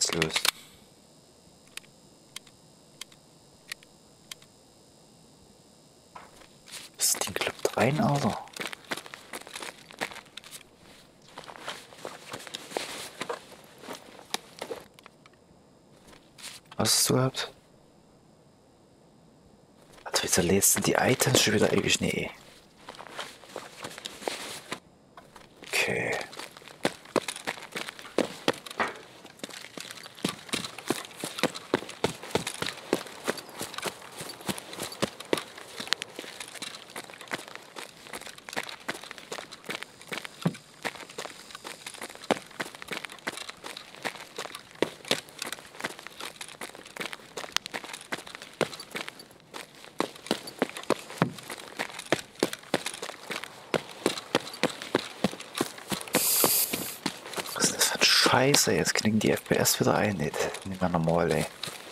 jetzt los? Das Ding klappt rein, Alter. Was hast du gehabt? Also wieso lädst du die Items schon wieder ewig? Nee. Okay. Was ist das für ein Scheiße? Jetzt knicken die FPS wieder ein. Nee, nicht mehr normal, ey.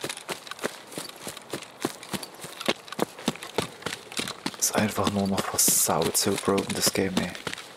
Ist einfach nur noch versaut, so broken das Game, ey.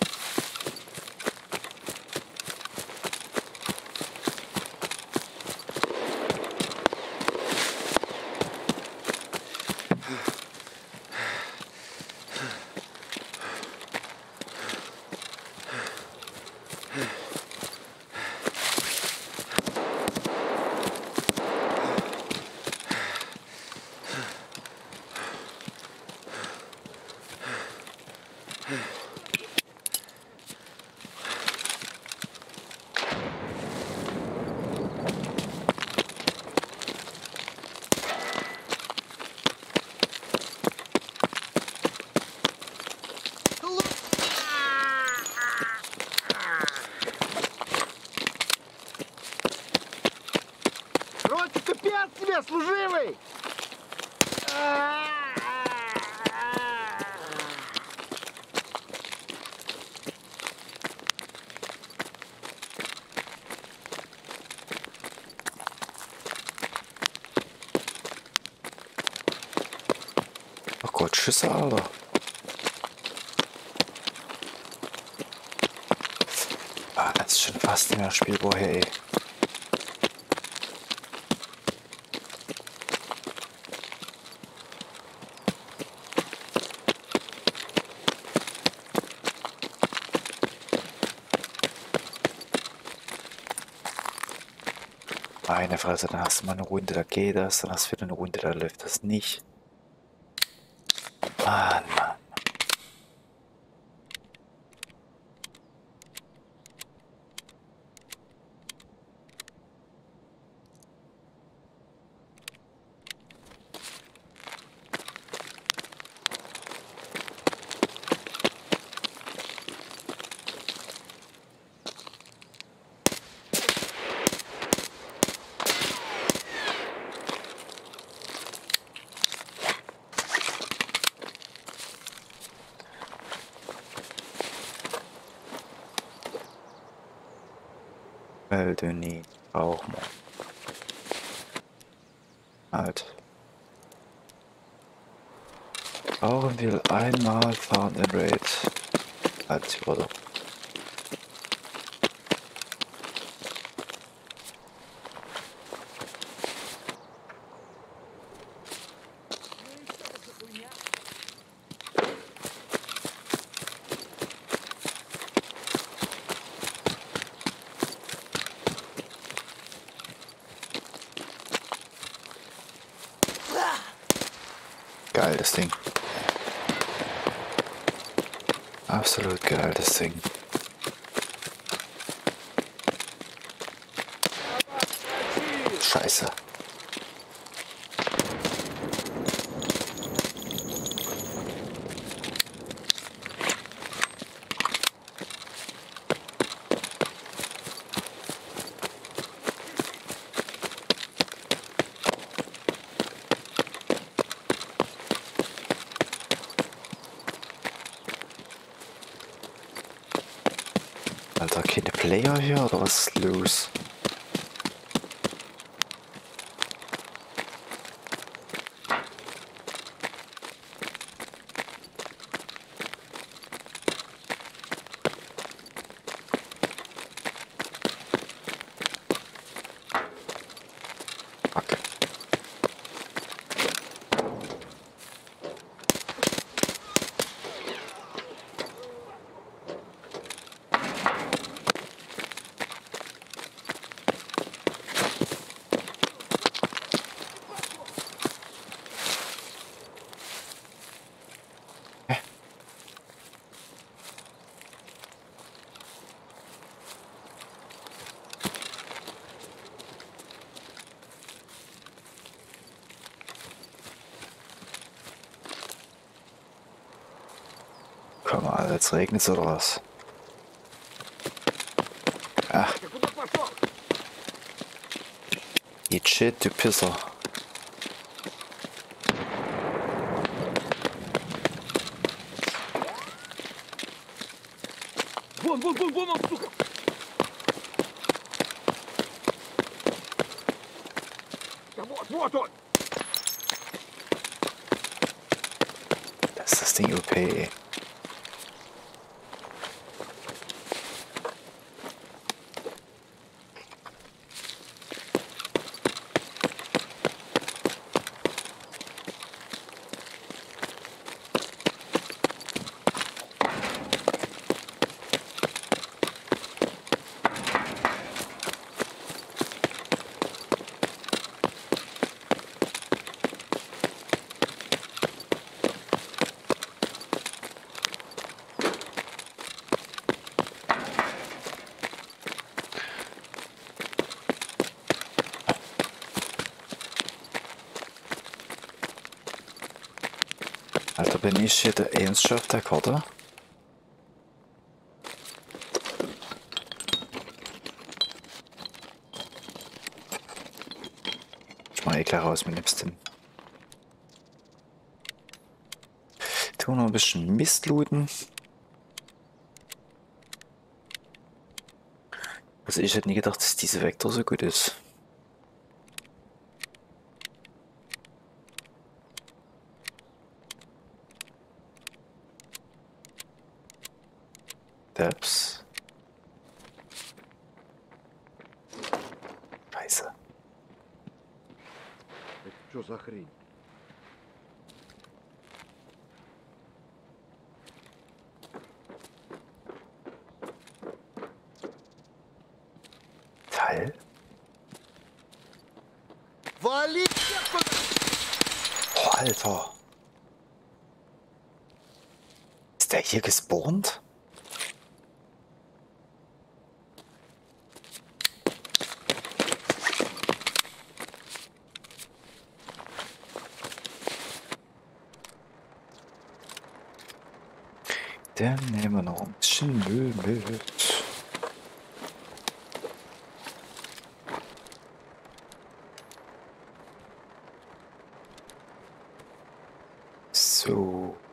Короче, капец тебе, служивый! Oh Gott, Schüsse, Alter. Ah, das ist schon fast nicht mehr spielbar hier, ey. Meine Fresse, dann hast du mal eine Runde, da geht das, dann hast du wieder eine Runde, da läuft das nicht. Mann, Mann. Well, du nie. Auch mal. Halt. Brauchen wir einmal Found and Raid. Halt, oder? Geil, das Ding. Absolut geil, das Ding. Scheiße. Alter, keine Player hier oder was ist los? Komm mal, jetzt regnet's oder was? Ach, Ты куда пошел? geht shit, du Pisser. Вон, вон, вон, вон он, сука! Да вот, вот он! Das ist das Ding OP, ey. Alter, bin ich hier der Ernst auf der Karte? Ich mach eh klar raus mit dem Stim. Tu noch ein bisschen Mist looten. Also ich hätte nie gedacht, dass diese Vektor so gut ist. Depps. Scheiße. Это что за хрень? Teil? Вали! Oh, Alter. Ist der hier gespawnt? Dann nehmen wir noch ein bisschen Müll mit. So.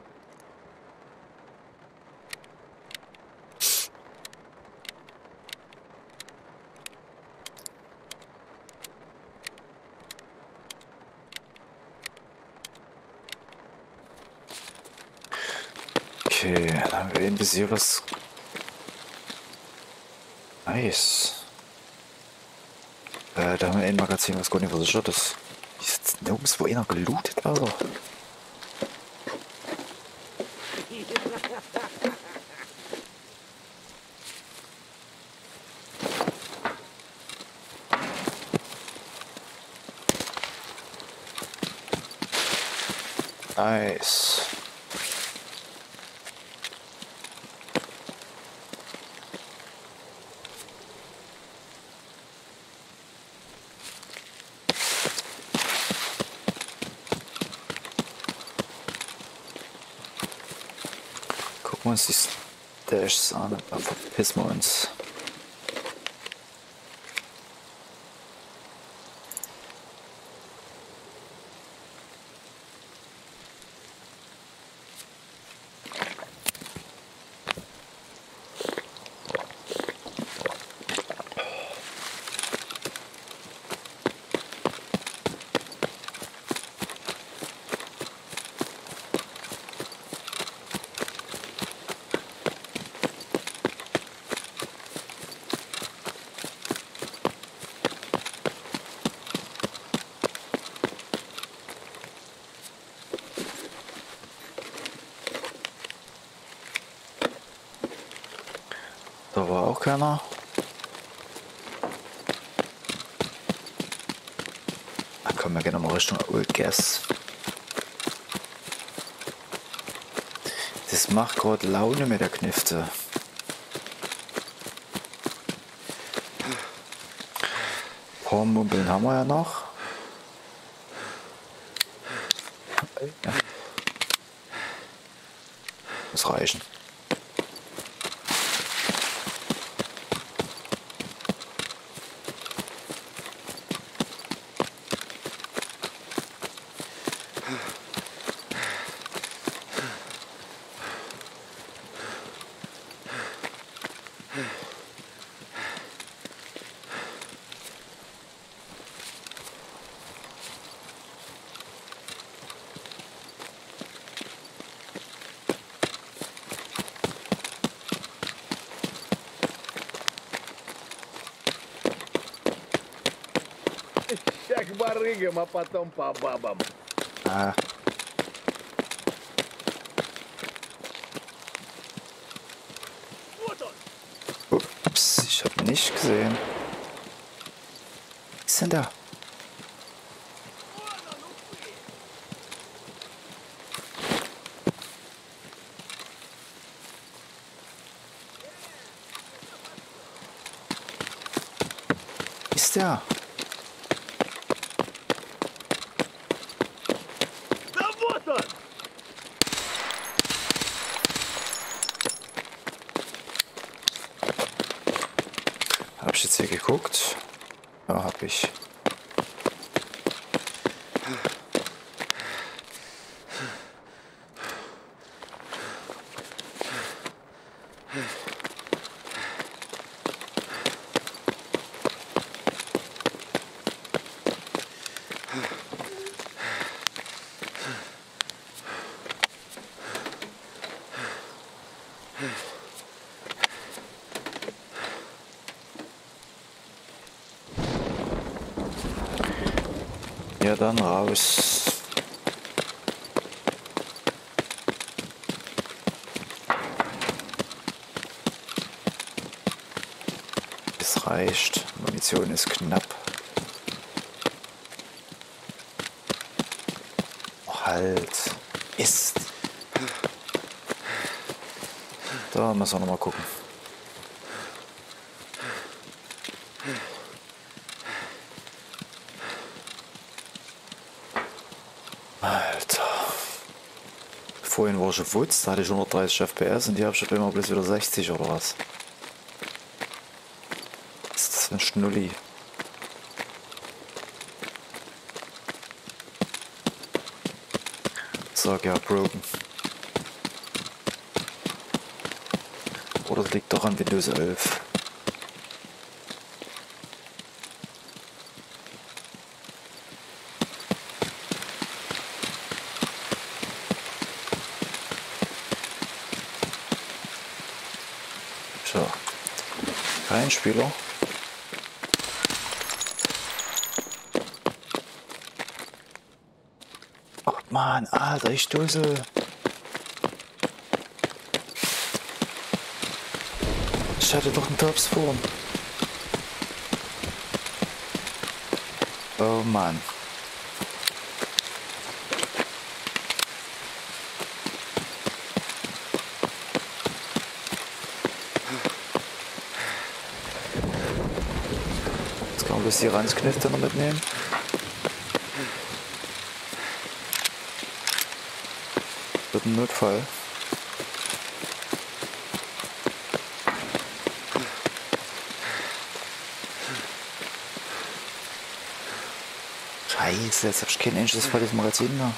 Okay, dann haben wir ein bisschen was. Nice. Da haben wir ein Magazin, was gar nicht versichert ist. Ist jetzt nirgendwo einer gelootet, Alter. Nice. Gucken wir uns die Stashs an, dann verpissen wir uns. Da war auch keiner. Da kommen wir gerne mal Richtung Old Gas. Das macht gerade Laune mit der Knifte. Ein paar Mumpeln haben wir ja noch. Muss reichen. Как барыгам, а потом по бабам. Ah. Ups, ich habe nicht gesehen. Was ist denn da? Ist der? Да вот он! Hab ich jetzt hier geguckt? Ja, hab ich. Ja, dann raus. Es reicht. Munition ist knapp. Oh, halt. Ist. Da müssen wir noch mal gucken. Alter. Vorhin war schon Wutz, da hatte ich 130 FPS und die habe ich immer bloß wieder 60 oder was. Was ist das für ein Schnulli? Sag ja, broken. Oder das liegt doch an Windows 11. So. Kein Spieler. Ach man, Alter, ich Dussel. Ich hatte doch einen Tops vor. Oh Mann. Jetzt kann man bloß die Ranzknifte noch mitnehmen. Wird ein Notfall. Scheiße, jetzt hab ich kein einziges volles Magazin mehr.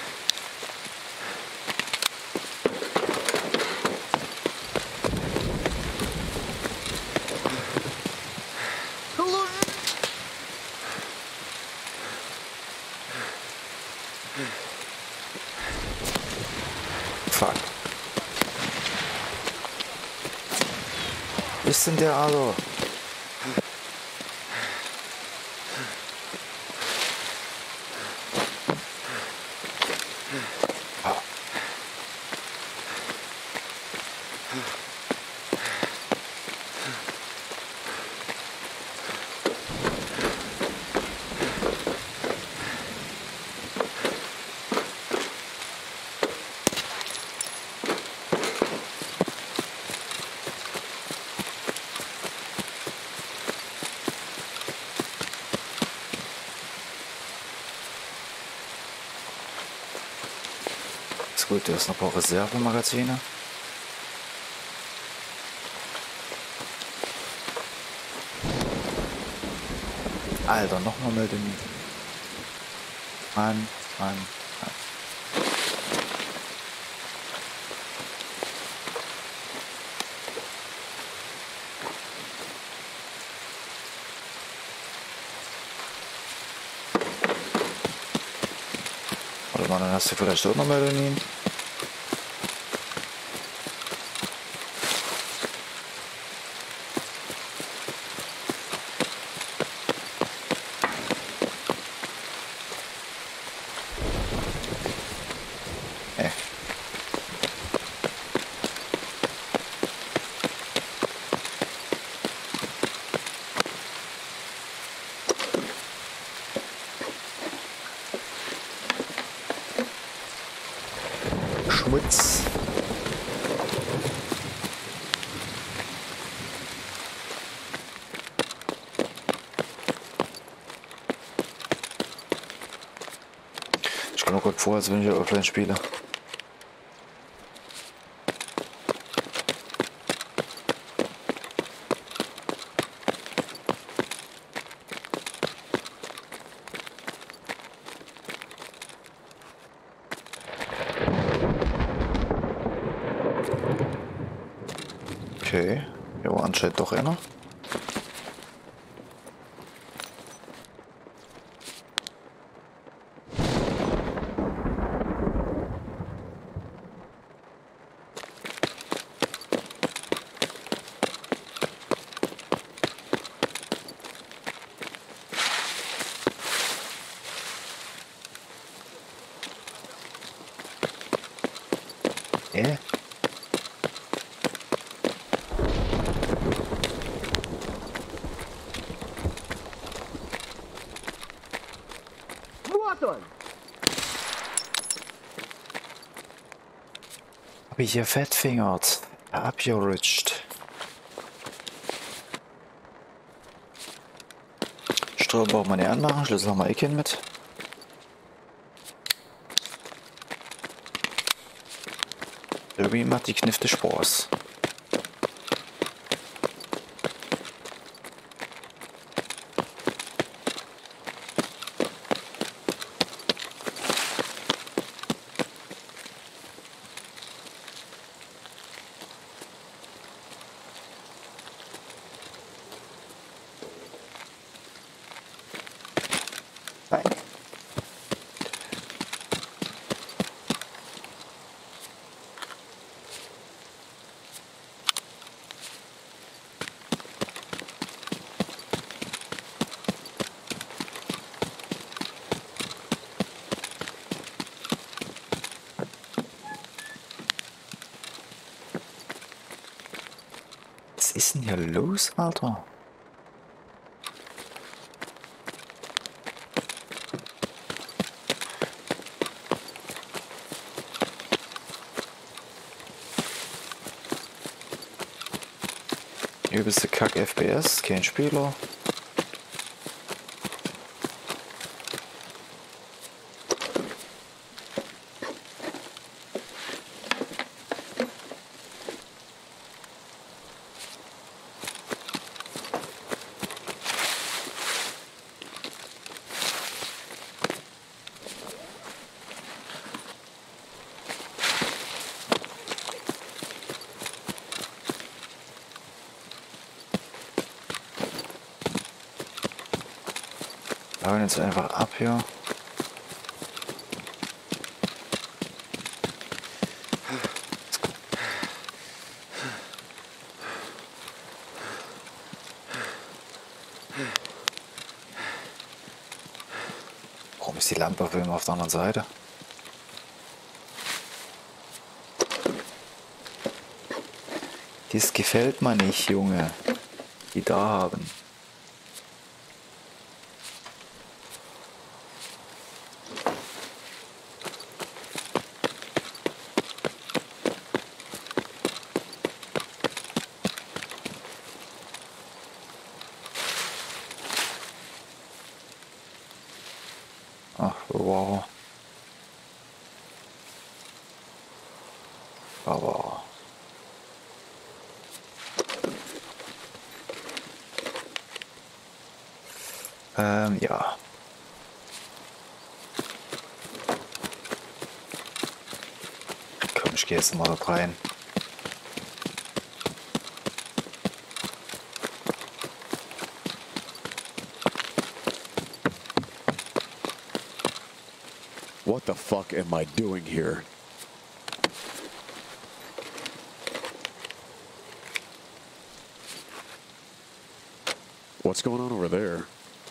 Fuck. Wo ist denn der Alter? Ist gut, da ist noch ein paar Reservemagazine. Alter, nochmal melden. Mann, Mann, Mann. Warte mal, dann hast du vielleicht auch noch Melodien. Nee. Schmutz. Ich komme mir gerade vor, als wenn ich offline spiele. Okay, jo, anscheinend doch einer. Вот он! Hab ich hier fettfingert. Abgerutscht. Strom braucht man nicht anmachen. Schlüssel haben wir eh keinen mit. Irgendwie macht die Knifte Spaß. Nein. Was ist denn hier los, Alter? Übelste Kack FPS, kein Spieler. Wir hauen jetzt einfach ab hier. Warum ist die Lampe auf der anderen Seite? Das gefällt mir nicht, Junge. Die da haben. Ach, wow. Aber Ja. Komm, ich gehe jetzt mal da rein. What the fuck am I doing here? What's going on over there?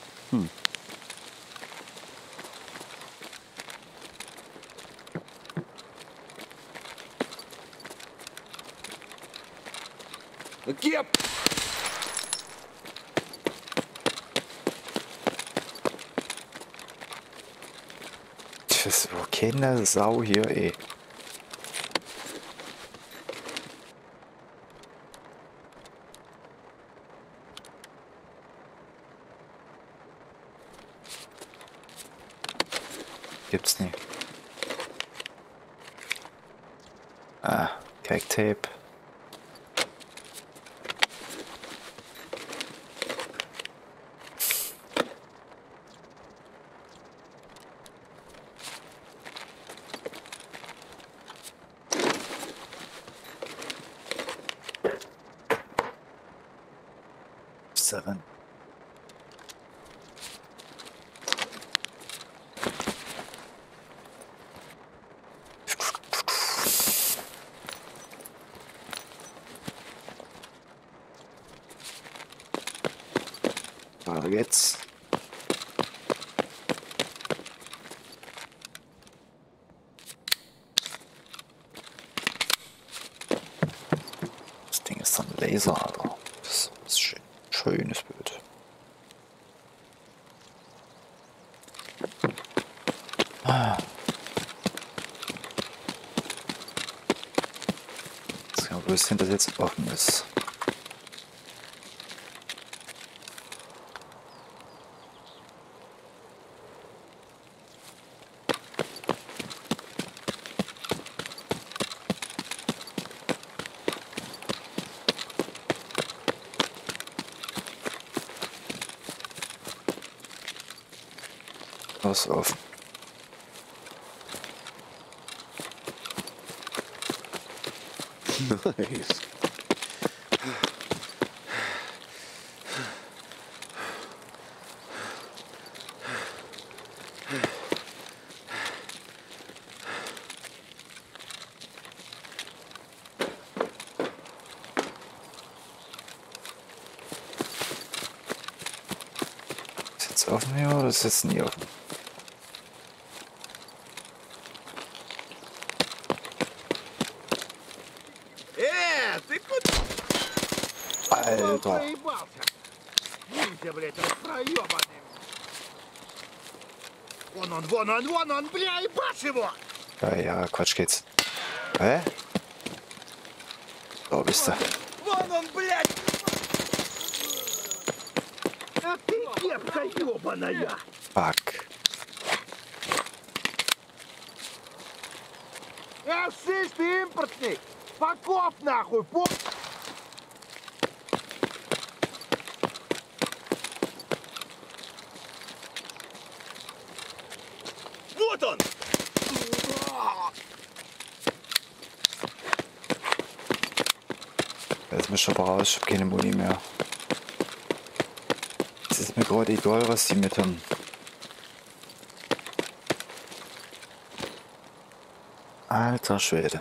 Кеп! Das ist keine Sau hier, ey. Gibt's nicht. Ah, Cake-Tape. Seven. Weiter geht's. Das Ding ist so ein Laser, Alter. Das ist schön. Schönes Bild. Jetzt kann man bloß hinter jetzt offen ist. Was offen. Nice. Ist jetzt offen hier oder ist jetzt nie offen? Ты куда Alter. проебался? Ниндзя, блядь, распроебанный. Вон он, бля, ебашь его! Ja, ja, Quatsch geht's. Hä? Da bist du. Вон он, блядь! А ты кепка ебаная! Fuck. Слышь, ты импортный! Покоп нахуй, по... Вот он! Jetzt mich aber raus, ich hab keine Muni mehr. Es ist mir gerade egal, was die mit haben. Alter Schwede.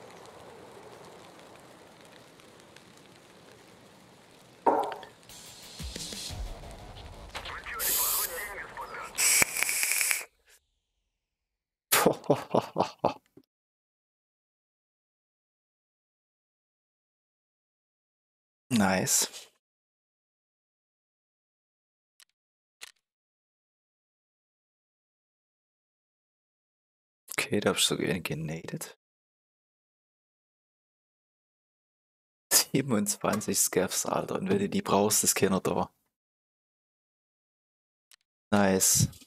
Nice. Okay, da hab ich sogar genadet. 27 Scaffs, Alter. Und wenn du die brauchst, ist keiner da. Nice.